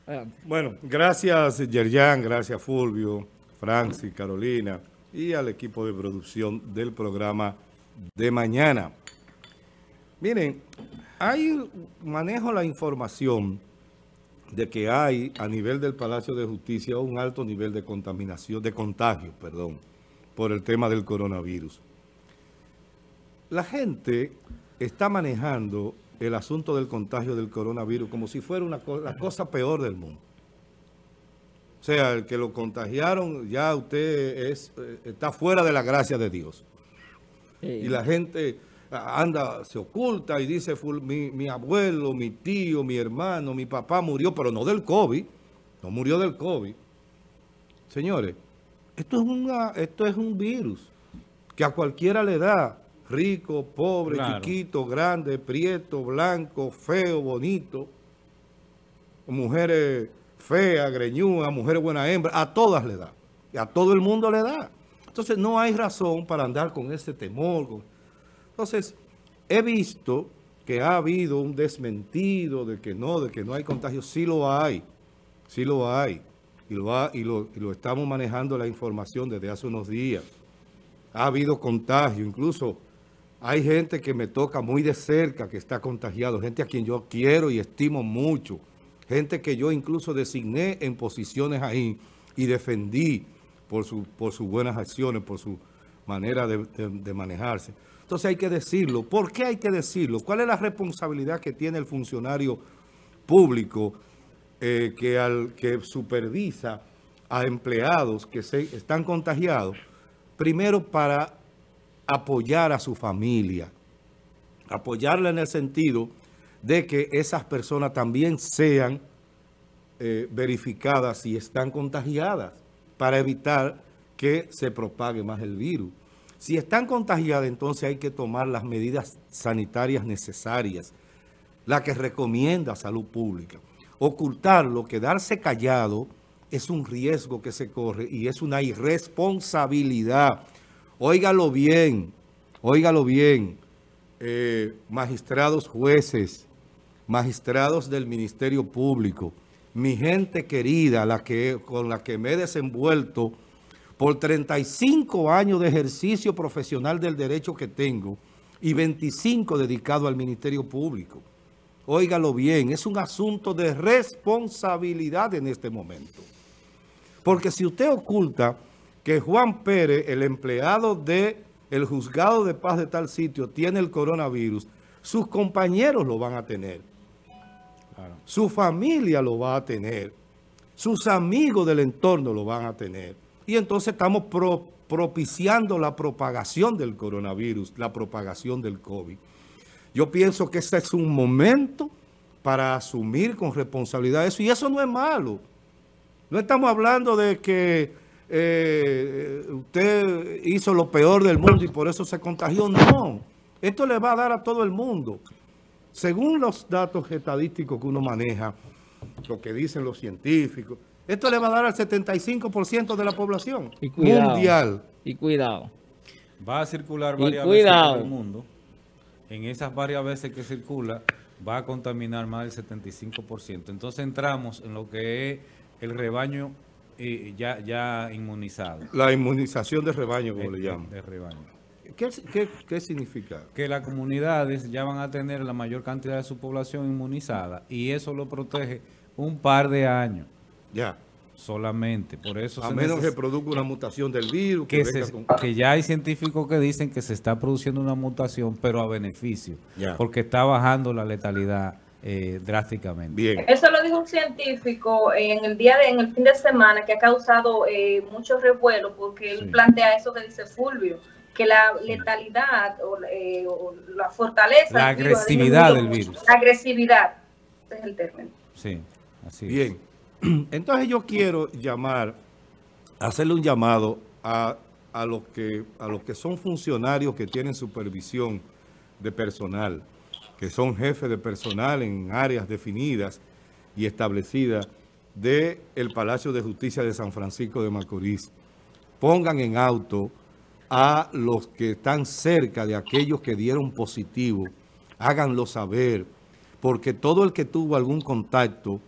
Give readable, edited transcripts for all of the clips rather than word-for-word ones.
Bueno, gracias Yerjan, gracias Fulvio, Francis, Carolina y al equipo de producción del programa de mañana. Miren, manejo la información de que hay a nivel del Palacio de Justicia un alto nivel de contaminación, de contagio, perdón, por el tema del coronavirus. La gente está manejando el asunto del contagio del coronavirus como si fuera la cosa peor del mundo. O sea, el que lo contagiaron, ya usted está fuera de la gracia de Dios. Sí. Y la gente se oculta y dice, mi abuelo, mi tío, mi hermano, mi papá murió, pero no del COVID, no murió del COVID. Señores, esto es un virus que a cualquiera le da, rico, pobre, claro, chiquito, grande, prieto, blanco, feo, bonito, mujeres feas, greñudas, mujeres buena hembra, a todas le da, y a todo el mundo le da. Entonces no hay razón para andar con ese temor. Entonces, he visto que ha habido un desmentido de que no hay contagio. Sí lo hay, sí lo hay. Y lo estamos manejando la información desde hace unos días. Ha habido contagio, incluso hay gente que me toca muy de cerca que está contagiado, gente a quien yo quiero y estimo mucho, gente que yo incluso designé en posiciones ahí y defendí por sus buenas acciones, por su manera de manejarse. Entonces hay que decirlo. ¿Por qué hay que decirlo? ¿Cuál es la responsabilidad que tiene el funcionario público que supervisa a empleados que están contagiados? Primero, para apoyar a su familia, apoyarla en el sentido de que esas personas también sean verificadas si están contagiadas, para evitar que se propague más el virus. Si están contagiadas, entonces hay que tomar las medidas sanitarias necesarias, la que recomienda Salud Pública. Ocultarlo, quedarse callado, es un riesgo que se corre y es una irresponsabilidad. Óigalo bien, magistrados jueces, magistrados del Ministerio Público, mi gente querida, con la que me he desenvuelto por 35 años de ejercicio profesional del derecho que tengo y 25 dedicado al Ministerio Público. Óigalo bien, es un asunto de responsabilidad en este momento. Porque si usted oculta que Juan Pérez, el empleado del juzgado de paz de tal sitio, tiene el coronavirus, sus compañeros lo van a tener. Claro. Su familia lo va a tener. Sus amigos del entorno lo van a tener. Y entonces estamos propiciando la propagación del coronavirus, la propagación del COVID. Yo pienso que ese es un momento para asumir con responsabilidad eso. Y eso no es malo. No estamos hablando de que usted hizo lo peor del mundo y por eso se contagió. No, esto le va a dar a todo el mundo. Según los datos estadísticos que uno maneja, lo que dicen los científicos, esto le va a dar al 75% de la población mundial. Y cuidado. Va a circular varias veces por el mundo. En esas varias veces que circula, va a contaminar más del 75%. Entonces entramos en lo que es el rebaño ya inmunizado. La inmunización de rebaño, como le llaman. De rebaño. ¿Qué significa? Que las comunidades ya van a tener la mayor cantidad de su población inmunizada y eso lo protege un par de años. Ya. Solamente. Por eso a menos que produzca una mutación del virus. Que ya hay científicos que dicen que se está produciendo una mutación, pero a beneficio. Ya. Porque está bajando la letalidad drásticamente. Bien. Eso lo dijo un científico en el fin de semana, que ha causado mucho revuelo, porque él plantea eso que dice Fulvio, que la letalidad o la fortaleza, la agresividad del virus. La agresividad, ese es el término. Sí, así es. Bien. Entonces yo quiero hacerle un llamado a los que son funcionarios que tienen supervisión de personal, que son jefes de personal en áreas definidas y establecidas del Palacio de Justicia de San Francisco de Macorís. Pongan en auto a los que están cerca de aquellos que dieron positivo, háganlo saber, porque todo el que tuvo algún contacto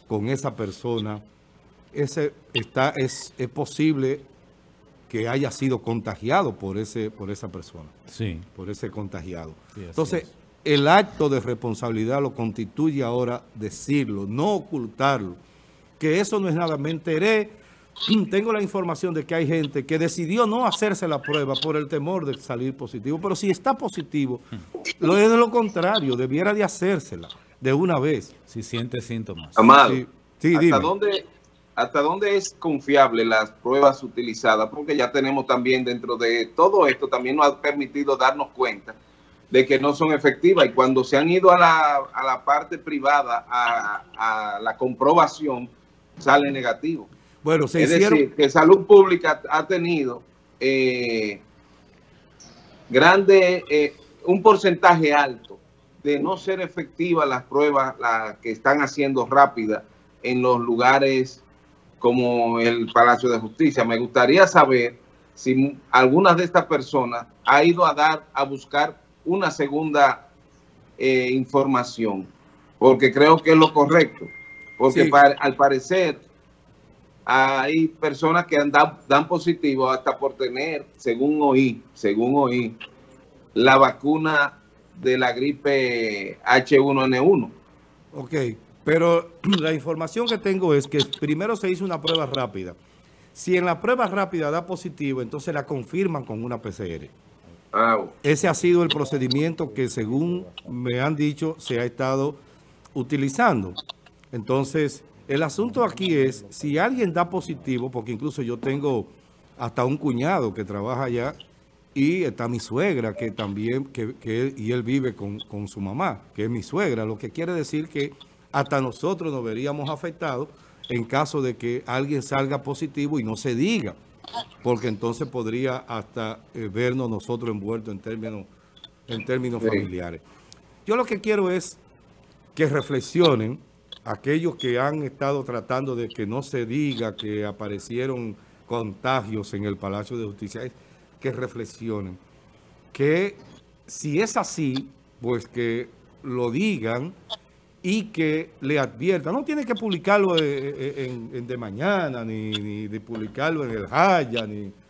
con esa persona, es posible que haya sido contagiado por esa persona, sí, por ese contagiado. Sí, entonces, el acto de responsabilidad lo constituye ahora decirlo, no ocultarlo, que eso no es nada. Me enteré, tengo la información de que hay gente que decidió no hacerse la prueba por el temor de salir positivo, pero si está positivo, lo es de lo contrario, debiera de hacérsela de una vez. Si siente síntomas. Amado, sí, ¿hasta dónde es confiable las pruebas utilizadas? Porque ya tenemos también dentro de todo esto, también nos ha permitido darnos cuenta de que no son efectivas, y cuando se han ido a la parte privada a la comprobación, sale negativo. Bueno, decir, que Salud Pública ha tenido un porcentaje alto de no ser efectivas las pruebas, las que están haciendo rápidas en los lugares como el Palacio de Justicia. Me gustaría saber si algunas de estas personas ha ido a buscar una segunda información, porque creo que es lo correcto, porque sí, al parecer hay personas que dan positivo hasta por tener, según oí, la vacuna de la gripe H1N1. Ok, pero la información que tengo es que primero se hizo una prueba rápida. Si en la prueba rápida da positivo, entonces la confirman con una PCR. Ese ha sido el procedimiento que, según me han dicho, se ha estado utilizando. Entonces, el asunto aquí es, si alguien da positivo, porque incluso yo tengo hasta un cuñado que trabaja allá, y está mi suegra, que también, y él vive con su mamá, que es mi suegra, lo que quiere decir que hasta nosotros nos veríamos afectados en caso de que alguien salga positivo y no se diga, porque entonces podría hasta vernos nosotros envueltos en términos familiares. Yo lo que quiero es que reflexionen aquellos que han estado tratando de que no se diga que aparecieron contagios en el Palacio de Justicia, que reflexionen, que si es así, pues que lo digan y que le adviertan. No tiene que publicarlo en de mañana, ni de publicarlo en el Jaya,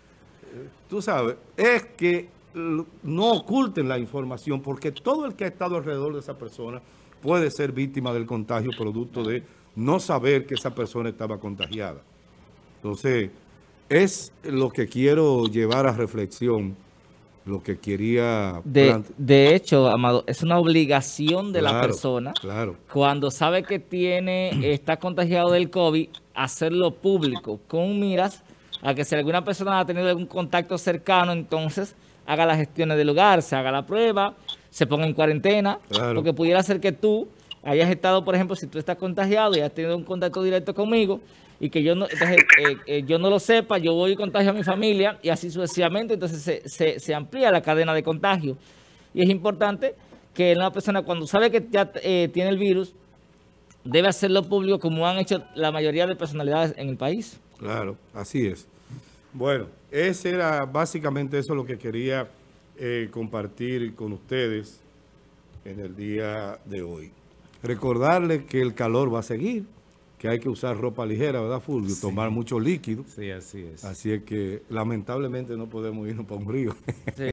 tú sabes, es que no oculten la información, porque todo el que ha estado alrededor de esa persona puede ser víctima del contagio producto de no saber que esa persona estaba contagiada. Entonces, es lo que quiero llevar a reflexión, lo que quería... De hecho, Amado, es una obligación de la persona, cuando sabe que está contagiado del COVID, hacerlo público, con miras a que si alguna persona ha tenido algún contacto cercano, entonces haga las gestiones del lugar, se haga la prueba, se ponga en cuarentena, porque pudiera ser que tú hayas estado, por ejemplo, si tú estás contagiado y has tenido un contacto directo conmigo, y que yo no lo sepa, yo voy y contagio a mi familia, y así sucesivamente, entonces se amplía la cadena de contagio. Y es importante que una persona, cuando sabe que ya tiene el virus, debe hacerlo público, como han hecho la mayoría de personalidades en el país. Claro, así es. Bueno, ese era básicamente eso lo que quería compartir con ustedes en el día de hoy. Recordarles que el calor va a seguir, que hay que usar ropa ligera, ¿verdad, Fulvio? Sí. Tomar mucho líquido. Sí, así es. Así es que lamentablemente no podemos irnos para un río. Sí.